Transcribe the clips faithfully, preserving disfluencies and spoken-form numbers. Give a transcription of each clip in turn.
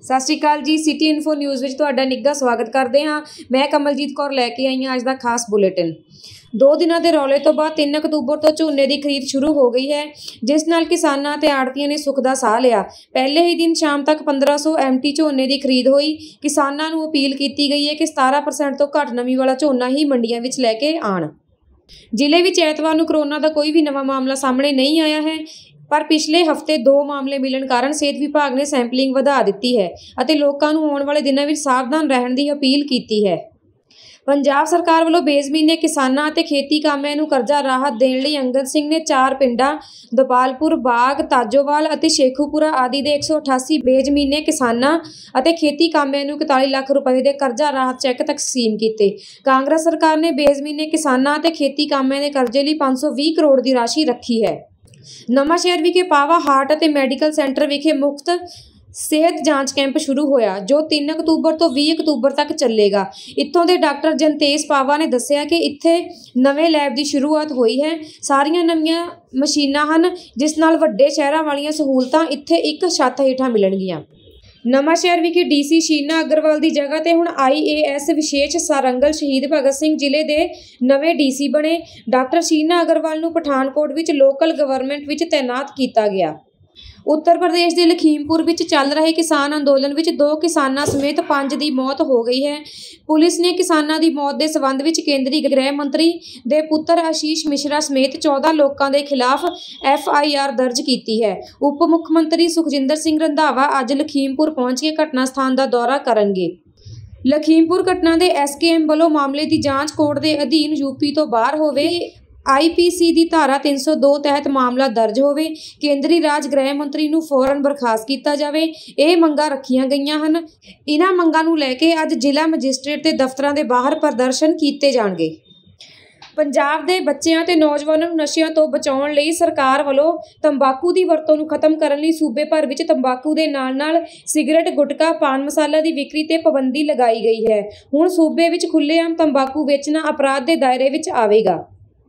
सत श्री अकाल जी। सिटी इन्फो न्यूज़ विच तुहाडा निੱਘਾ स्वागत करते हाँ। मैं कमलजीत कौर लैके आई हाँ अज दा खास बुलेटिन। दो दिनों के रौले तो बाद तीन अक्तूबर तो झोने की खरीद शुरू हो गई है, जिस नाल किसानां ते आड़तियां ने सुख दा साह लिया। पहले ही दिन शाम तक पंद्रह सौ एम टी झोने की खरीद हुई। किसानां नूं अपील की गई है कि सतारह परसेंट तो घट नमी वाला झोना ही मंडियां विच लैके आण। जिले विच ऐतवार नूं कोरोना का कोई भी नवा मामला सामने नहीं आया है, पर पिछले हफ्ते दो मामले मिलण कारण सेहत विभाग ने सैंपलिंग वधा दित्ती है ਅਤੇ ਲੋਕਾਂ ਨੂੰ आने वाले दिनों में सावधान रहने की अपील की है। पंजाब सरकार वालों बेज़मीने किसानां ਅਤੇ खेती कामिਆਂ ਨੂੰ ਕਰਜ਼ਾ ਰਾਹਤ ਦੇਣ ਲਈ अंगद सिंह ने चार पिंडां दोपालपुर, बाग, ताजोवाल ਅਤੇ शेखूपुरा आदि ਦੇ एक सौ अठासी बेज़मीने किसानां ਅਤੇ खेती कामिਆਂ ਨੂੰ इकताली ਲੱਖ रुपए ਦੇ ਕਰਜ਼ਾ ਰਾਹਤ ਚੈੱਕ ਤਕਸੀਮ ਕੀਤੇ। कांग्रेस सरकार ने बेज़मीने किसानां ਅਤੇ खेती कामिਆਂ ਦੇ ਕਰਜ਼ੇ ਲਈ पाँच सौ बीस करोड़ की राशि रखी है। नवांशहर विखे पावा हार्ट ਅਤੇ मैडिकल सेंटर विखे मुफ्त सेहत जांच कैंप शुरू होया, जो तीन अक्तूबर तो बीस अक्तूबर तक चलेगा। इत्थों के डॉक्टर जनतेश पावा ने दस्सिया कि इत्थे नवे लैब की शुरुआत हुई है। सारियां नवीं मशीनां हन, जिस नाल वड्डे शहरां वालियां सहूलतां इत्थे एक छत हेठां मिलणगीਆਂ। नवांशहर विखे डी सी शीना अग्रवाल की जगह ते हुण आई ए एस विशेष सारंगल शहीद भगत सिंह जिले के नवे डी सी बने। डॉक्टर शीना अग्रवाल नूं पठानकोट विच लोकल गवर्नमेंट विच तैनात किया गया। उत्तर प्रदेश के लखीमपुर विच चल रहे किसान अंदोलन विच दो किसानां समेत पांच की मौत हो गई है। पुलिस ने किसानां की मौत के संबंध विच केंद्रीय गृह मंत्री दे पुत्र आशीष मिश्रा समेत चौदह लोगों के खिलाफ एफ आई आर दर्ज की है। उप मुख्यमंत्री सुखजिंदर सिंह रंधावा अज लखीमपुर पहुंच के घटना स्थान का दौरा करेंगे। लखीमपुर घटना के एस के एम वालों मामले की जांच कोर्ट के अधीन यूपी तो बाहर होवे। आई पी सी की धारा तीन सौ दो तहत मामला दर्ज होवे। केंद्रीय राज गृह मंत्री नूं फौरन बर्खास्त किया जाए। ये मंगां रखियां गईयां हन। इन्हां मंगां नूं लैके अज जिला मजिस्ट्रेट के दफ्तरां दे बाहर प्रदर्शन किए जाणगे। पंजाब के बच्चों ते नौजवानों नशियां तो बचाउण लई सरकार वालों तंबाकू की वरतों नूं खत्म करने लई सूबे भर विच तंबाकू के नाल नाल सिगरेट, गुटखा, पान मसाला की विक्री ते पाबंदी लगाई गई है। हुण सूबे विच खुलेआम तंबाकू वेचना अपराध के दायरे विच आवेगा।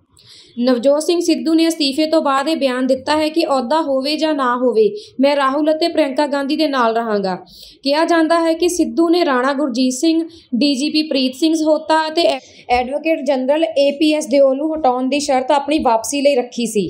नवजोत सिंह सिद्धू ने अस्तीफे तो बाद यह बयान दिता है कि अहुदा होवे जां ना होवे, मैं राहुल और प्रियंका गांधी के नाल रहांगा। कहा जाता है कि सिद्धू ने Rana Gurjit Singh, D G P Preet Singh होता और advocate general A P S Deol नूं हटाउण की शर्त अपनी वापसी लई रखी सी।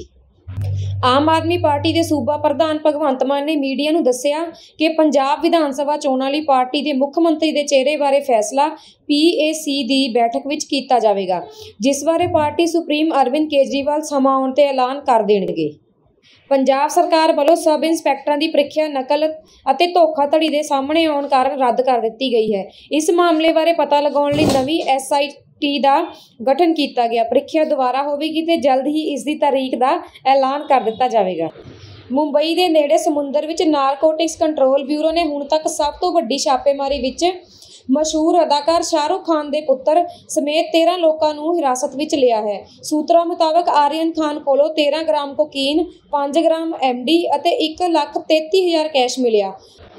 आम आदमी पार्टी के सूबा प्रधान भगवंत मान ने मीडिया नूं दस्सिया कि पंजाब विधान सभा चोणां लई पार्टी के मुख मंत्री के चेहरे बारे फैसला पी ए सी की बैठक विच कीता जावेगा, जिस बारे पार्टी सुप्रीम अरविंद केजरीवाल समा आउण ते ऐलान कर देणगे। पंजाब सरकार वालों सब इंस्पैक्टरां की प्रीख्या नकल और धोखाधड़ी के सामने आने कारण रद्द कर दी गई है। इस मामले बारे पता लगाउण लई नवीं एस आई टी का गठन किया गया। प्रीख्या दोबारा होगी तो जल्द ही इसकी तारीख का ऐलान कर दिता जाएगा। मुंबई के नेड़े समुंदर विच नारकोटिक्स कंट्रोल ब्यूरो ने हुण तक सब तो वड्डी छापेमारी विच मशहूर अदाकार शाहरुख खान के पुत्र समेत तेरह लोगों को हिरासत में लिया है। सूत्रों मुताबिक आर्यन खान कोलों तेरह ग्राम कोकीन, पाँच ग्राम एम डी और एक लख तेती हज़ार कैश मिलिया।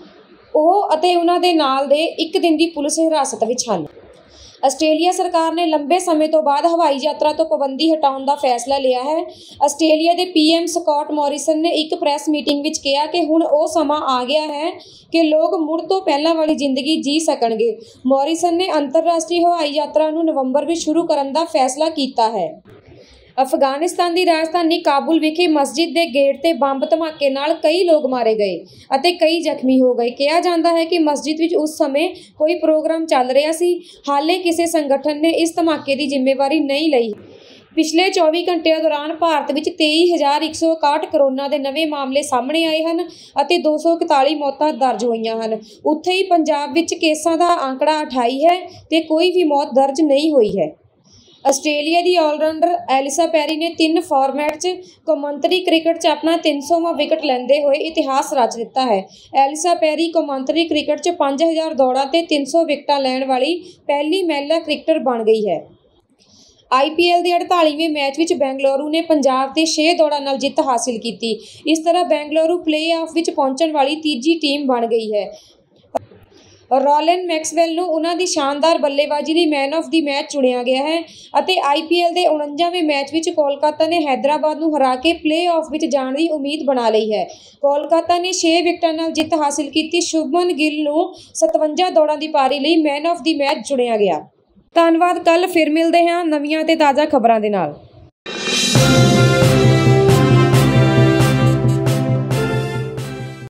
वह अते उन्हां दे नाल दे एक दिन की पुलिस हिरासत में हन। आस्ट्रेलिया सरकार ने लंबे समय तो बाद हवाई यात्रा तो पाबंदी हटाने का फैसला लिया है। आस्ट्रेलिया के पी एम स्कॉट मॉरिसन ने एक प्रेस मीटिंग में कहा कि हुण वो समा आ गया है कि लोग मुड़ तो पहला वाली जिंदगी जी सकणगे। मॉरिसन ने अंतरराष्ट्रीय हवाई यात्रा नूं नवंबर में शुरू करने का फैसला किया है। अफगानिस्तान की राजधानी काबुल विखे मस्जिद के गेट ते बंब धमाके नाल कई लोग मारे गए अते कई जख्मी हो गए। कहा जाता है कि मस्जिद विच उस समय कोई प्रोग्राम चल रहा सी। हाले किसी संगठन ने इस धमाके की जिम्मेवारी नहीं लई। पिछले चौबीस घंटे दौरान भारत में तेईस हज़ार एक सौ इकाहठ करोना के नवे मामले सामने आए हैं और दो सौ इकताली मौतां दर्ज हुई हैं। उत्थे ही पंजाब विच केसां का आंकड़ा अठाई है तो कोई भी मौत दर्ज नहीं हुई है। आस्ट्रेलिया की ऑलराउंडर एलिसा पैरी ने तीन फॉर्मैट च कौमांतरी क्रिकेट च अपना तीन सौवां विकेट लैंदे हुए इतिहास रच दिता है। एलिसा पैरी कौमांतरी क्रिकेट च पाँच हज़ार दौड़ां ते तीन सौ विकेटां लैण वाली पहली महिला क्रिकेटर बन गई है। आई पी एल के अड़तालीवें मैच में बेंगलुरु ने पंजाब के छे दौड़ां नाल जित हासिल की। इस तरह बेंगलुरु प्ले ऑफ विच पहुंचण वाली तीजी टीम बन गई है। ਰੋਲਿਨ ਮੈਕਸਵੈਲ ਨੂੰ ਉਹਨਾਂ ਦੀ ਸ਼ਾਨਦਾਰ ਬੱਲੇਬਾਜ਼ੀ ਲਈ ਮੈਨ ਆਫ ਦੀ ਮੈਚ ਚੁਣਿਆ ਗਿਆ ਹੈ ਅਤੇ ਆਈ ਪੀ ਐਲ ਦੇ ਉਣੰਜਾਵੇਂ ਮੈਚ ਵਿੱਚ ਕੋਲਕਾਤਾ ਨੇ ਹੈਦਰਾਬਾਦ ਨੂੰ ਹਰਾ ਕੇ ਪਲੇਆਫ ਵਿੱਚ ਜਾਣ ਦੀ ਉਮੀਦ ਬਣਾ ਲਈ ਹੈ। ਕੋਲਕਾਤਾ ਨੇ ਛੇ ਵਿਕਟਾਂ ਨਾਲ ਜਿੱਤ ਹਾਸਿਲ ਕੀਤੀ। ਸ਼ੁਭਮਨ ਗਿੱਲ ਨੂੰ ਸਤਵੰਜਾ ਦੌੜਾਂ ਦੀ ਪਾਰੀ ਲਈ ਮੈਨ ਆਫ ਦੀ ਮੈਚ ਚੁਣਿਆ ਗਿਆ। ਧੰਨਵਾਦ। ਕੱਲ੍ਹ ਫਿਰ ਮਿਲਦੇ ਹਾਂ ਨਵੀਆਂ ਅਤੇ ਤਾਜ਼ਾ ਖਬਰਾਂ ਦੇ ਨਾਲ।